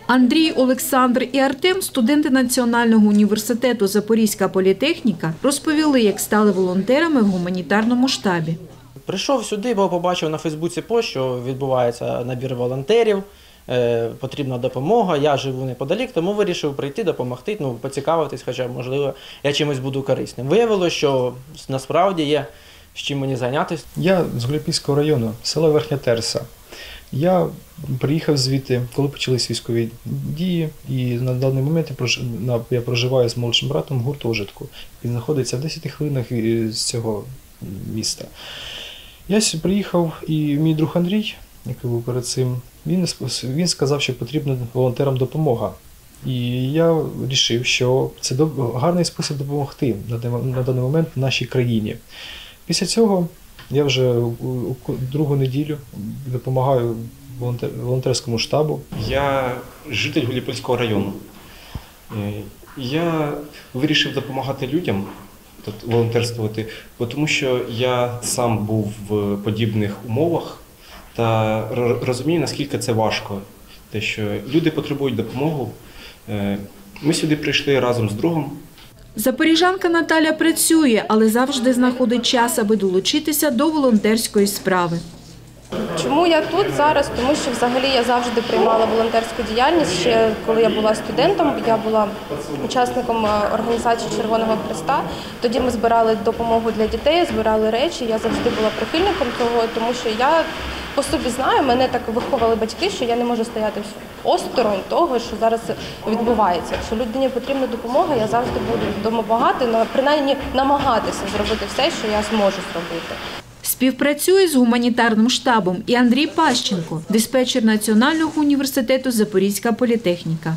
Андрій, Олександр і Артем – студенти Національного університету «Запорізька політехніка» розповіли, як стали волонтерами в гуманітарному штабі. Прийшов сюди, бо побачив на Фейсбуці пост, що відбувається набір волонтерів, потрібна допомога. Я живу неподалік, тому вирішив прийти, допомогти, поцікавитись, хоча, можливо, я чимось буду корисним. Виявилося, що насправді є з чим мені зайнятися. Я з Гуляйпільського району, село Верхня Терса. Я приїхав звідти, коли почались військові дії, і на даний момент я проживаю з молодшим братом в гуртожитку. Він знаходиться в 10 хвилинах з цього міста. Я приїхав, і мій друг Андрій, який був перед цим, він сказав, що потрібна волонтерам допомога. І я вирішив, що це гарний спосіб допомогти на даний момент нашій країні. Після цього я вже другу неділю допомагаю волонтерському штабу. Я житель Гуляйпільського району. Я вирішив допомагати людям, тут волонтерствувати, тому що я сам був в подібних умовах та розумію, наскільки це важко. Те, що люди потребують допомогу. Ми сюди прийшли разом з другом. Запоріжанка Наталя працює, але завжди знаходить час, аби долучитися до волонтерської справи. Чому я тут зараз? Тому що взагалі я завжди приймала волонтерську діяльність. Ще коли я була студентом, я була учасником організації Червоного Хреста. Тоді ми збирали допомогу для дітей, збирали речі. Я завжди була прихильником цього, тому що я по собі знаю, мене так виховали батьки, що я не можу стояти осторонь того, що зараз відбувається. Якщо людині потрібна допомога, я завжди буду допомагати, принаймні намагатися зробити все, що я зможу зробити. Співпрацює з гуманітарним штабом і Андрій Пащенко, диспетчер Національного університету «Запорізька політехніка».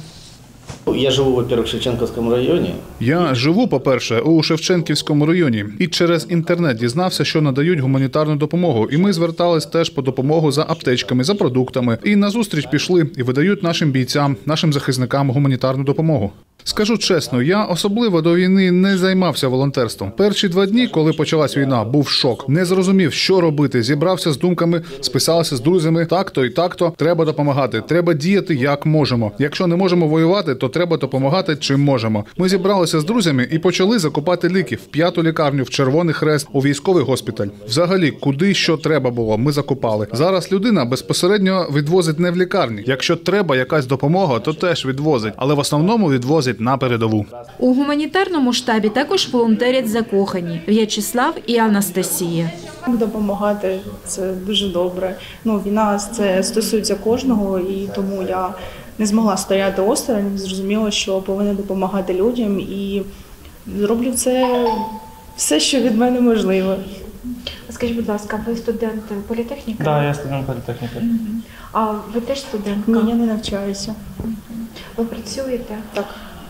Я живу, во-первых, в Шевченківському районі. Я живу, по-перше, у Шевченківському районі. І через інтернет дізнався, що надають гуманітарну допомогу. І ми звертались теж по допомогу за аптечками, за продуктами. І назустріч пішли і видають нашим бійцям, нашим захисникам гуманітарну допомогу. Скажу чесно, я особливо до війни не займався волонтерством. Перші 2 дні, коли почалась війна, був шок. Не зрозумів, що робити. Зібрався з думками, списалися з друзями. Так-то і так-то. Треба допомагати. Треба діяти, як можемо. Якщо не можемо воювати, то треба допомагати, чим можемо. Ми зібралися з друзями і почали закупати ліки в 5-ту лікарню, в Червоний Хрест, у військовий госпіталь. Взагалі, куди що треба було, ми закупали. Зараз людина безпосередньо відвозить не в лікарні. Якщо треба якась допомога, то теж відвозить. Але в основному відвозить на передову. У гуманітарному штабі також волонтерять закохані – В'ячеслав і Анастасія. Допомагати – це дуже добре. Війна – це стосується кожного, і тому я не змогла стояти осторонь, зрозуміла, що повинна допомагати людям, і зроблю це все, що від мене можливо. Скажіть, будь ласка, ви студент політехніки? Так, я студент політехніки. А ви теж студентка? Ні, я не навчаюся. Ви працюєте? Так.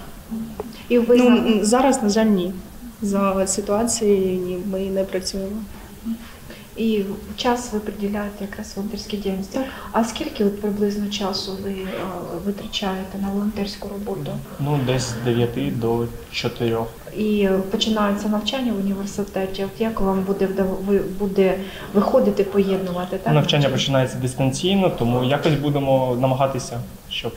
І ви зараз, на жаль, ні. За ситуації ні, ми не працюємо. І час ви приділяєте якраз волонтерській діяльності. Так. А скільки приблизно часу ви витрачаєте на волонтерську роботу? Десь з 9 до 4. І починається навчання в університеті. Як вам буде виходити поєднувати? Так? Навчання починається дистанційно, тому якось будемо намагатися, щоб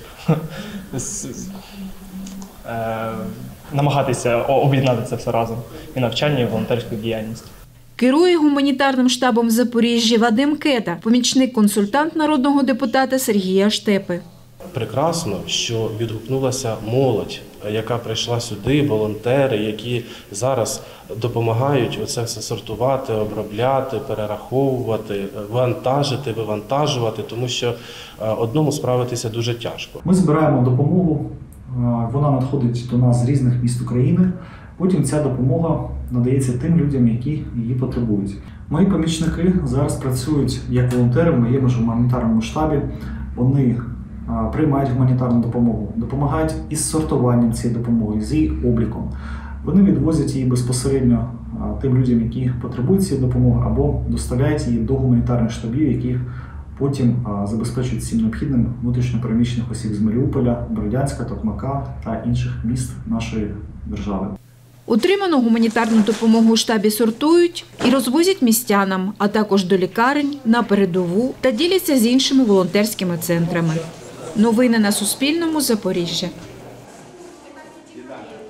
об'єднати це все разом. І навчання, і волонтерську діяльність. Керує гуманітарним штабом в Запоріжжі Вадим Кета, помічник-консультант народного депутата Сергія Штепи. Прекрасно, що відгукнулася молодь, яка прийшла сюди, волонтери, які зараз допомагають оце все сортувати, обробляти, перераховувати, вантажити, вивантажувати, тому що одному справитися дуже тяжко. Ми збираємо допомогу, вона надходить до нас з різних міст України. Потім ця допомога надається тим людям, які її потребують. Мої помічники зараз працюють як волонтери в моєму ж гуманітарному штабі. Вони приймають гуманітарну допомогу, допомагають із сортуванням цієї допомоги, з її обліком. Вони відвозять її безпосередньо тим людям, які потребують цієї допомоги, або доставляють її до гуманітарних штабів, які потім забезпечують всім необхідним внутрішньопереміщених осіб з Маріуполя, Бердянська, Токмака та інших міст нашої держави. Отриману гуманітарну допомогу у штабі сортують і розвозять містянам, а також до лікарень, на передову та діляться з іншими волонтерськими центрами. Новини на Суспільному. Запоріжжя.